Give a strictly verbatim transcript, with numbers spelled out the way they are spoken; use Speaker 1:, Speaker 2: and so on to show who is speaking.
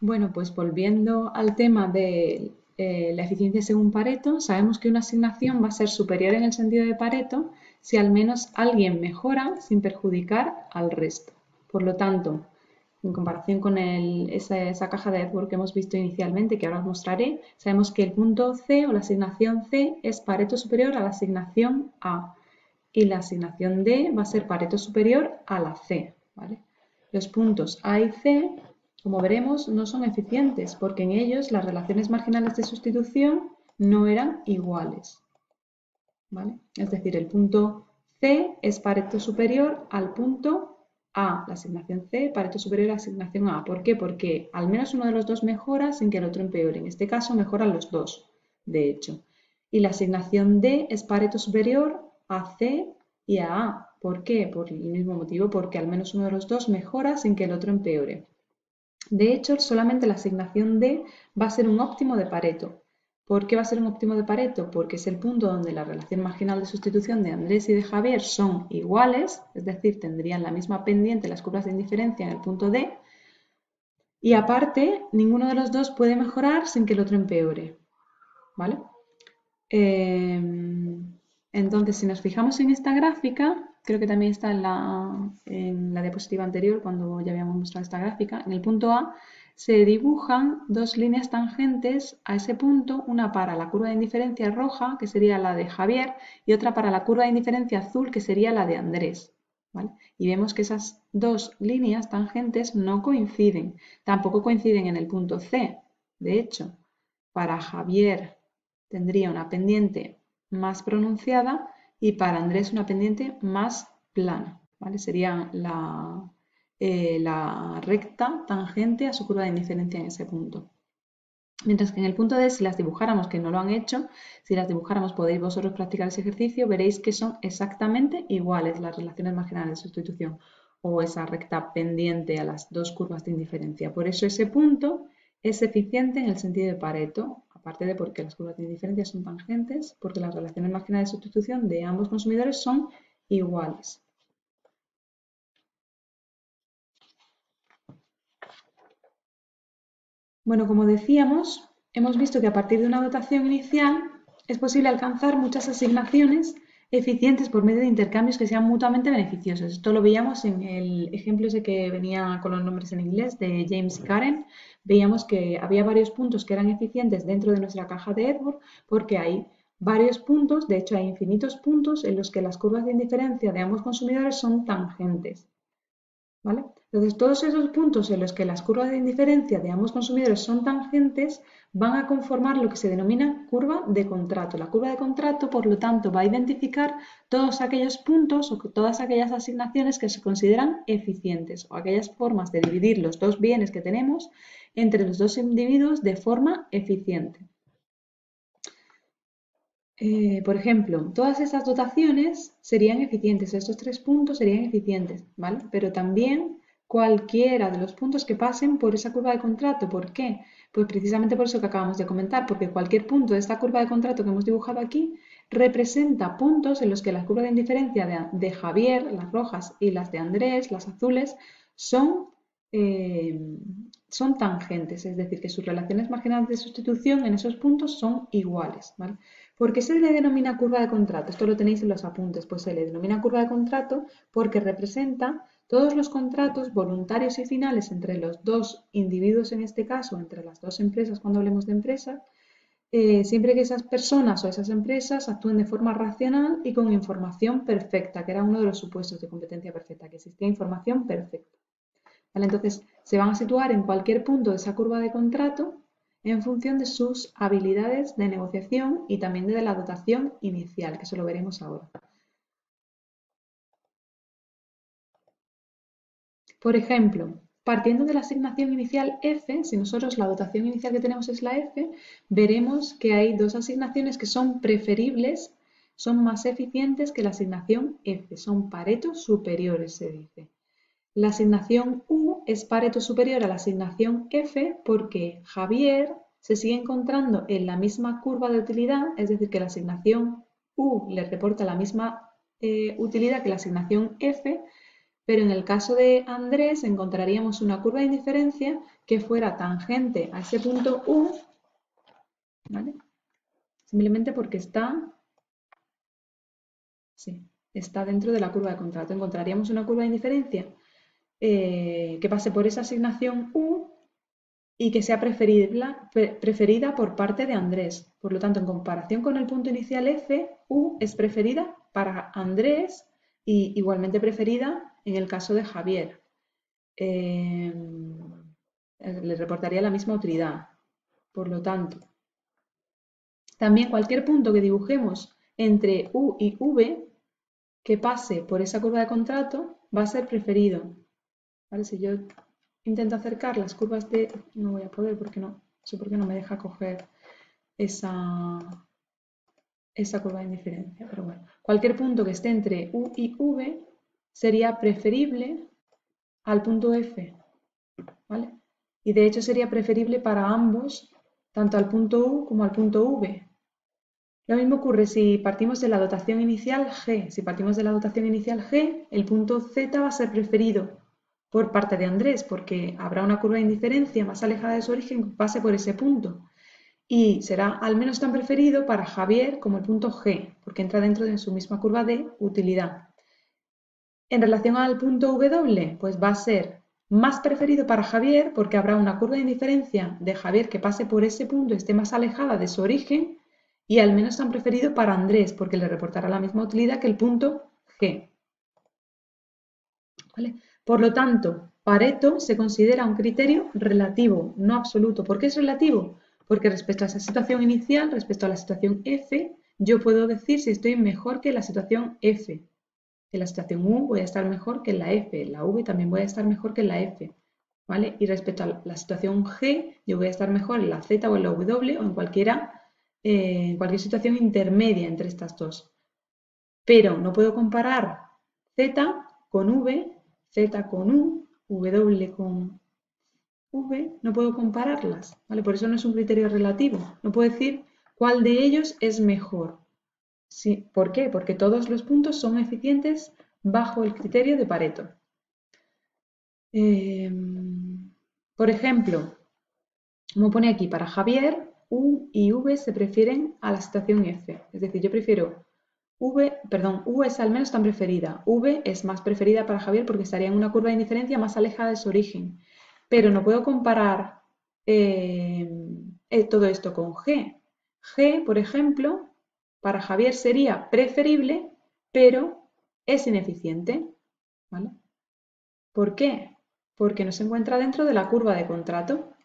Speaker 1: Bueno, pues volviendo al tema de eh, la eficiencia según Pareto, sabemos que una asignación va a ser superior en el sentido de Pareto si al menos alguien mejora sin perjudicar al resto. Por lo tanto, en comparación con el- esa, esa caja de Edward que hemos visto inicialmente, que ahora os mostraré, sabemos que el punto C o la asignación C es Pareto superior a la asignación A y la asignación D va a ser Pareto superior a la C, ¿vale? Los puntos A y C, como veremos, no son eficientes porque en ellos las relaciones marginales de sustitución no eran iguales, ¿vale? Es decir, el punto C es Pareto superior al punto A, la asignación C, Pareto superior a la asignación A. ¿Por qué? Porque al menos uno de los dos mejora sin que el otro empeore. En este caso mejoran los dos, de hecho. Y la asignación D es Pareto superior a C y a A. ¿Por qué? Por el mismo motivo, porque al menos uno de los dos mejora sin que el otro empeore. De hecho, solamente la asignación D va a ser un óptimo de Pareto. ¿Por qué va a ser un óptimo de Pareto? Porque es el punto donde la relación marginal de sustitución de Andrés y de Javier son iguales, es decir, tendrían la misma pendiente las curvas de indiferencia en el punto D, y aparte, ninguno de los dos puede mejorar sin que el otro empeore, ¿vale? Eh, entonces, si nos fijamos en esta gráfica, creo que también está en la, en la diapositiva anterior, cuando ya habíamos mostrado esta gráfica, en el punto A se dibujan dos líneas tangentes a ese punto, una para la curva de indiferencia roja, que sería la de Javier, y otra para la curva de indiferencia azul, que sería la de Andrés, ¿vale? Y vemos que esas dos líneas tangentes no coinciden, tampoco coinciden en el punto C. De hecho, para Javier tendría una pendiente más pronunciada y para Andrés una pendiente más plana, ¿vale? Sería la, eh, la recta tangente a su curva de indiferencia en ese punto. Mientras que en el punto D, si las dibujáramos, que no lo han hecho, si las dibujáramos podéis vosotros practicar ese ejercicio, veréis que son exactamente iguales las relaciones marginales de sustitución o esa recta pendiente a las dos curvas de indiferencia. Por eso ese punto es eficiente en el sentido de Pareto, aparte de porque las curvas de indiferencia son tangentes, porque las relaciones marginales de sustitución de ambos consumidores son iguales. Bueno, como decíamos, hemos visto que a partir de una dotación inicial es posible alcanzar muchas asignaciones eficientes por medio de intercambios que sean mutuamente beneficiosos. Esto lo veíamos en el ejemplo ese que venía con los nombres en inglés de James y Karen. Veíamos que había varios puntos que eran eficientes dentro de nuestra caja de Edward porque hay varios puntos, de hecho hay infinitos puntos en los que las curvas de indiferencia de ambos consumidores son tangentes, ¿vale? Entonces, todos esos puntos en los que las curvas de indiferencia de ambos consumidores son tangentes van a conformar lo que se denomina curva de contrato. La curva de contrato, por lo tanto, va a identificar todos aquellos puntos o todas aquellas asignaciones que se consideran eficientes o aquellas formas de dividir los dos bienes que tenemos entre los dos individuos de forma eficiente. Eh, por ejemplo, todas esas dotaciones serían eficientes, estos tres puntos serían eficientes, ¿vale? Pero también cualquiera de los puntos que pasen por esa curva de contrato. ¿Por qué? Pues precisamente por eso que acabamos de comentar, porque cualquier punto de esta curva de contrato que hemos dibujado aquí representa puntos en los que las curvas de indiferencia de, de Javier, las rojas, y las de Andrés, las azules, son, eh, son tangentes, es decir, que sus relaciones marginales de sustitución en esos puntos son iguales, ¿vale? ¿Por qué se le denomina curva de contrato? Esto lo tenéis en los apuntes. Pues se le denomina curva de contrato porque representa todos los contratos voluntarios y finales entre los dos individuos, en este caso, entre las dos empresas, cuando hablemos de empresas, eh, siempre que esas personas o esas empresas actúen de forma racional y con información perfecta, que era uno de los supuestos de competencia perfecta, que existía información perfecta. ¿Vale? Entonces, se van a situar en cualquier punto de esa curva de contrato en función de sus habilidades de negociación y también de la dotación inicial, que eso lo veremos ahora. Por ejemplo, partiendo de la asignación inicial F, si nosotros la dotación inicial que tenemos es la F, veremos que hay dos asignaciones que son preferibles, son más eficientes que la asignación F, son paretos superiores, se dice. La asignación U es Pareto superior a la asignación F porque Javier se sigue encontrando en la misma curva de utilidad, es decir, que la asignación U le reporta la misma eh, utilidad que la asignación F, Pero en el caso de Andrés encontraríamos una curva de indiferencia que fuera tangente a ese punto U, ¿vale? Simplemente porque está, sí, está dentro de la curva de contrato. Encontraríamos una curva de indiferencia eh, que pase por esa asignación U y que sea preferida, preferida por parte de Andrés. Por lo tanto, en comparación con el punto inicial F, U es preferida para Andrés y igualmente preferida en el caso de Javier. Eh, le reportaría la misma utilidad. Por lo tanto, también cualquier punto que dibujemos entre U y V que pase por esa curva de contrato va a ser preferido. ¿Vale? Si yo intento acercar las curvas de... No voy a poder porque no, no sé por qué no me deja coger esa, esa curva de indiferencia. Pero bueno, cualquier punto que esté entre U y V sería preferible al punto F. ¿Vale? Y de hecho sería preferible para ambos, tanto al punto U como al punto V. Lo mismo ocurre si partimos de la dotación inicial G. Si partimos de la dotación inicial G, el punto Z va a ser preferido por parte de Andrés, porque habrá una curva de indiferencia más alejada de su origen que pase por ese punto. Y será al menos tan preferido para Javier como el punto G, porque entra dentro de su misma curva de utilidad. En relación al punto W, pues va a ser más preferido para Javier, porque habrá una curva de indiferencia de Javier que pase por ese punto, esté más alejada de su origen, y al menos tan preferido para Andrés, porque le reportará la misma utilidad que el punto G. ¿Vale? Por lo tanto, Pareto se considera un criterio relativo, no absoluto. ¿Por qué es relativo? Porque respecto a esa situación inicial, respecto a la situación F, yo puedo decir si estoy mejor que la situación F. En la situación U voy a estar mejor que en la F, en la V también voy a estar mejor que en la F. ¿Vale? Y respecto a la situación G, yo voy a estar mejor en la Z o en la W o en cualquiera, eh, en cualquier situación intermedia entre estas dos. Pero no puedo comparar Z con V, Z con U, W con V, no puedo compararlas, ¿vale? Por eso no es un criterio relativo. No puedo decir cuál de ellos es mejor. Sí, ¿por qué? Porque todos los puntos son eficientes bajo el criterio de Pareto. Eh, por ejemplo, como pone aquí, para Javier, U y V se prefieren a la situación F. Es decir, yo prefiero V, perdón, U es al menos tan preferida. V es más preferida para Javier porque estaría en una curva de indiferencia más alejada de su origen. Pero no puedo comparar eh, eh, todo esto con G. G, por ejemplo, para Javier sería preferible, pero es ineficiente. ¿Vale? ¿Por qué? Porque no se encuentra dentro de la curva de contrato.